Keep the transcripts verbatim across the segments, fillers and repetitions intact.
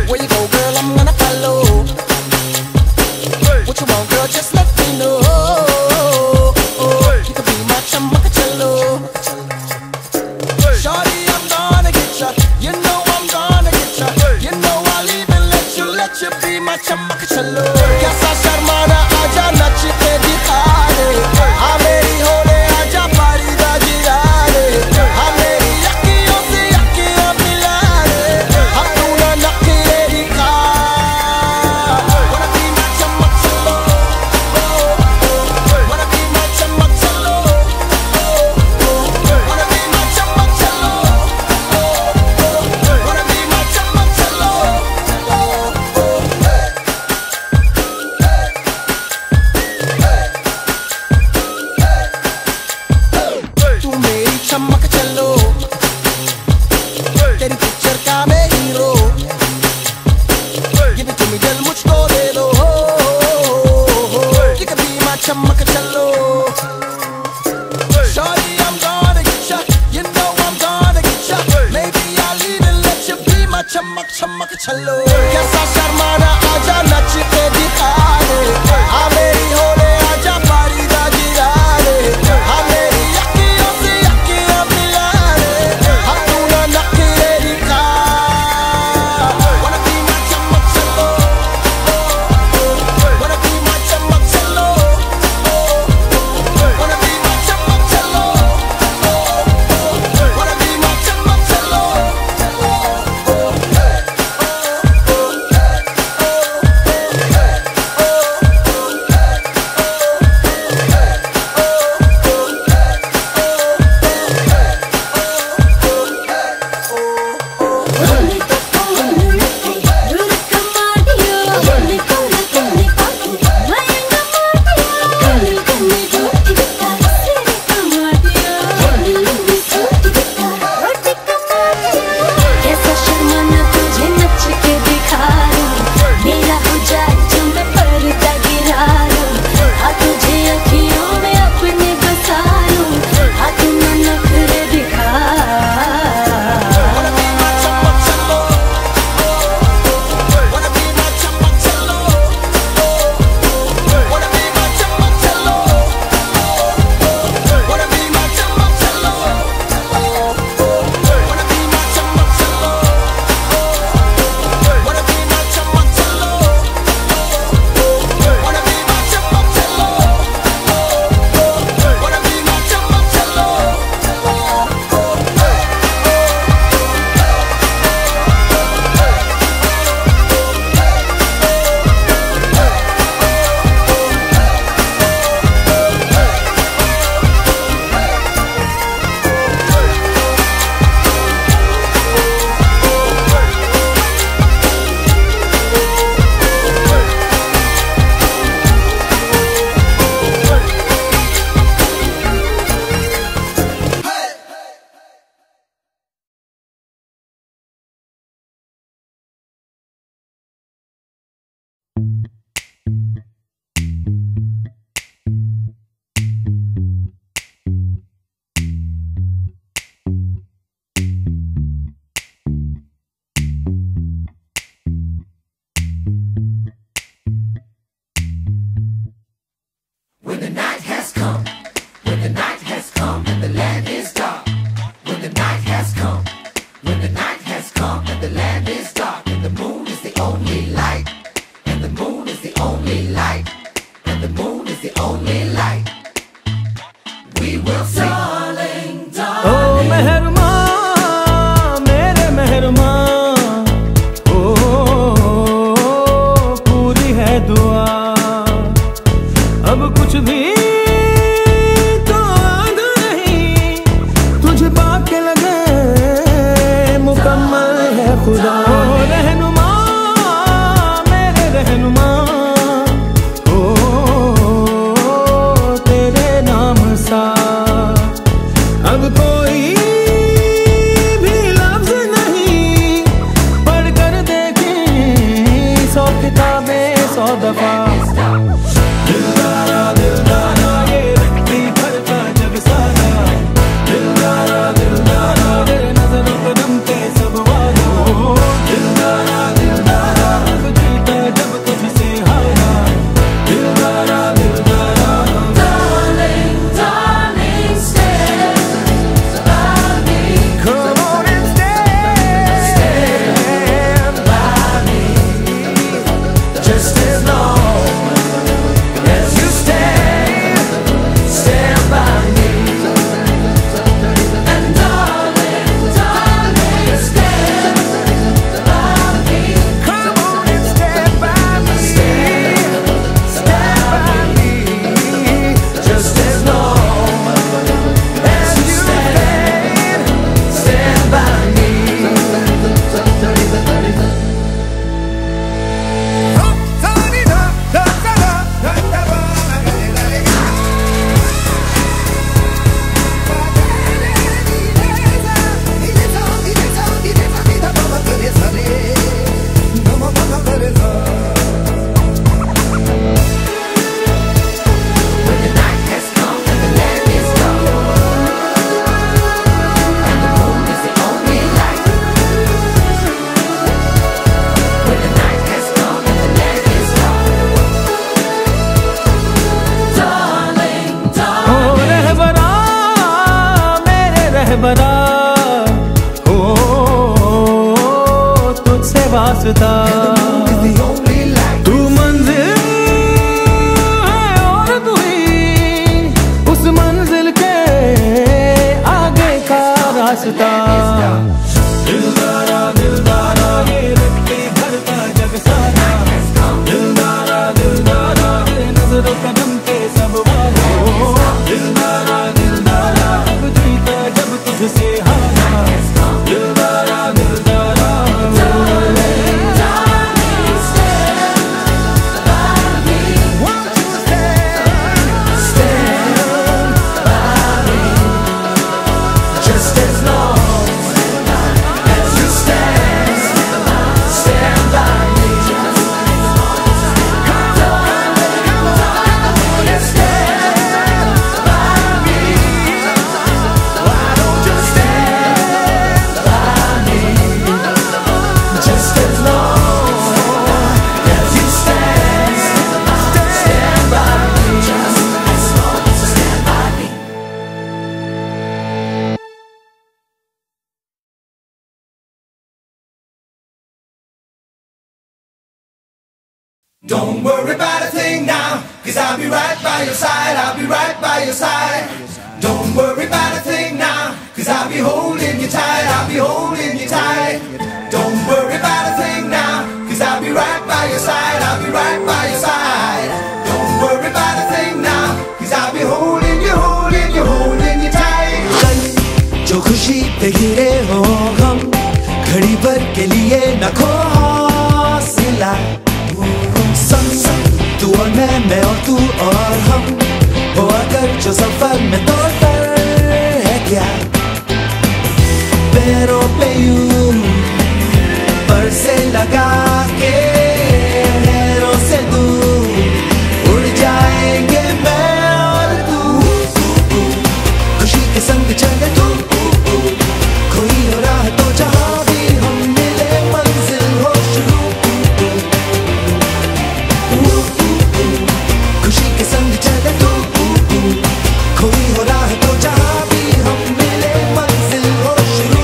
Where you go, girl, I'm gonna follow. What you want, girl, just let me know. You can be my chamacacello. Shorty, I'm gonna get ya. You know I'm gonna get ya. You know I'll even let you, let you be my chamacacello. Kaisa sharmana aaja nach ke dikha de. Aa meri hole aaja pari da jira de. Aa meri akhiyon se akhiyan mila de. Apna nakhre dikha. Wanna be my chamacacello. Wanna be my chamacacello. Wanna be my chamacacello. Wanna be my chamacacello. तू मेरी चमकचलो, तेरी picture का मैं hero. Give it to me, दिल मुझको दे दो। You can be my चमकचलो। Shorty, I'm gonna get ya. You know I'm gonna get ya. Maybe I'll even let you be my चमक चमकचलो। कैसा शर्माना आजा नच के दिखा दे। आ मेरी होले आजा पारी दा जिरा दे। आ मेरी अखियों से अखियां मिला दे। अपना नखरे दिखा। Wanna be my चमकचलो। Wanna be my चमकचलो। Wanna be my चमकचलो। Wanna be my चमकचलो। कैसा शर्माना तुझे नच के दिखा दूं, मेरा हो जाए जो मैं पर्दा गिरा दूं। हाँ तुझे अखियों में अपने बसा लूं, हाँ तू ना नखरे दिखा। Wanna be my चमकचलो। Wanna be my चमकचलो। Wanna be my चमकचलो। Wanna be my चमकचलो। Wanna be my चमकचलो। Wanna be my चमकचलो। Wanna be my चमकचलो। Wanna be my चमकचलो। When the night has come, when the night has come and the land is dark. When the night has come, when the night has come and the land is dark. And the moon is the only light, and the moon is the only light, and the moon is the only light. We will sing. Darling, darling. ओ मेहरमा मेरे मेहरमा, ओ पूरी है दुआ। अब कुछ भी तो आधा नहीं, तुझे पाके लगे मुकम्मल है खुदा। ओ रहनुमा मेरे रहनुमा, ओ तेरे नाम सा अब कोई भी लफ्ज नहीं, पढ़ कर देखें सौ किताबें सौ दफा। दिलदारा दिलदारा ये रट्टी भरता जग सारा, दिलदारा दिलदारा तेरे नजरों पे नमते सब वादा। दिलदारा दिलदारा रास्ता। तू मंजिल है और तू ही उस मंजिल के आगे का रास्ता। दिलदारा दिलदारा ये रट्टे भरता जग सारा, दिलदारा दिलदारा ये नजर कदम के सब वालों, दिलदारा दिलदारा अब जीता जब तुझसे हारा, दिलदारा दिलदारा। Don't worry about a thing now, cause I'll be right by your side, I'll be right by your side. Don't worry about a thing now, cause I'll be holding you tight, I'll be holding you tight. Don't worry about a thing now, cause I'll be right by your side, I'll be right by your side. Don't worry about a thing now, cause I'll be holding you, holding you, holding you tight. कल जो खुशी पे गिरे हो हम, घड़ी भर के लिए न खो हौसला। तू और मैं, मैं और तू और हम, हो अगर जो सफर में तो डर है क्या। पैरों पे यूं पर से लगा के नैरों से दूर उड़ जाएंगे मैं और तू। खुशी के संग चले तू, कोई हो राह तो जहाँ भी हम मिले मंजिल हो शुरू। खुशी के संग चले तू, कोई हो राह तो जहाँ भी हम मिले मंजिल हो शुरू।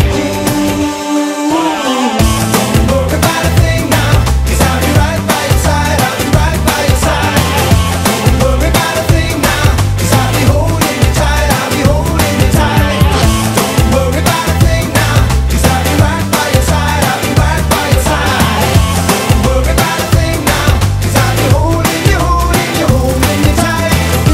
Don't worry about a thing now, cause I'll be right by your side, I'll be right by your side. Don't worry about a thing now, cause I'll be holding you tight, I'll be holding you tight. Don't worry about a thing now, cause I'll be right by your side, I'll be right by your side. Don't worry about a thing now, cause I'll be holding you, holding you, holding you tight.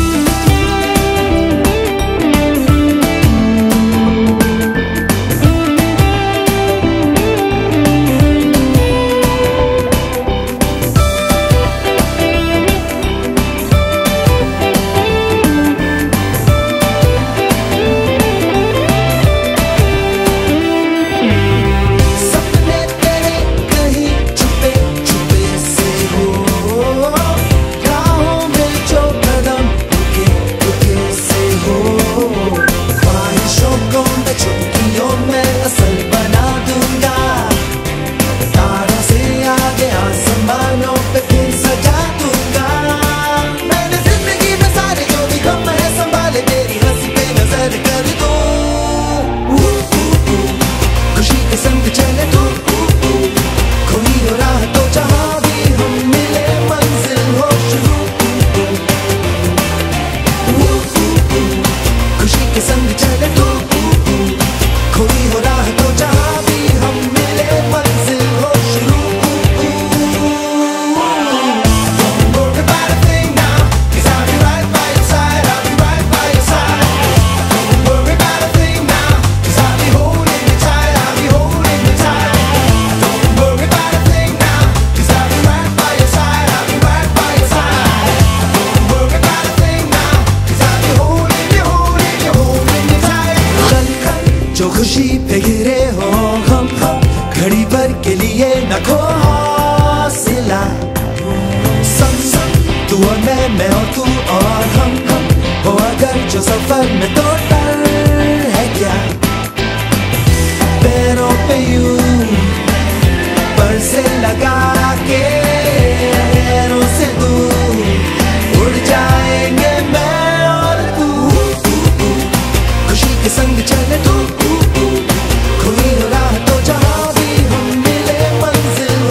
सपने तेरे कहीं छुपे छुपे से हो, राहों में जो कदम रुके रुके से हो। ख्वाहिशों को मैं चुटकियों में असल बना दूंगा, तारों से आगे आसमानों पे फिर सजा दूंगा। मैंने जिंदगी में सारे जो भी गम है संभाले, तेरी हंसी पे नजर कर दूं। खुशी के संग चले तू, कोई हो राह तो जहाँ भी हम मिले मंजिल हो शुरू। खुशी के संग चले तू, कोई हो राह तो जहाँ भी हम मिले मंजिल हो शुरू। Don't worry about a thing now, cause I'll be right by your side, I'll be right by your side. Don't worry about a thing now, cause I'll be holding you tight, I'll be holding you tight. Don't worry about a thing now, cause I'll be right by your side, I'll be right by your side. Don't worry about a thing now, cause I'll be holding you, holding you, holding you tight. कल कल जो खुशी पे गिरे हो हम, घड़ी भर के लिए न खो हौसला। संग संग तू और मैं, मैं और तू और हम, हो अगर जो सफर में तो डर है क्या। पैरों पे यूं पर से लगा के नैरों से दूर उड़ जाएंगे मैं और तू। खुशी के संग चले तू, कोई हो राह तो जहाँ भी हम मिले मंजिल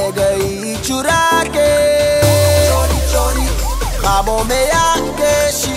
ले गई चुरा के, चोरी चोरी ख्वाबों में आके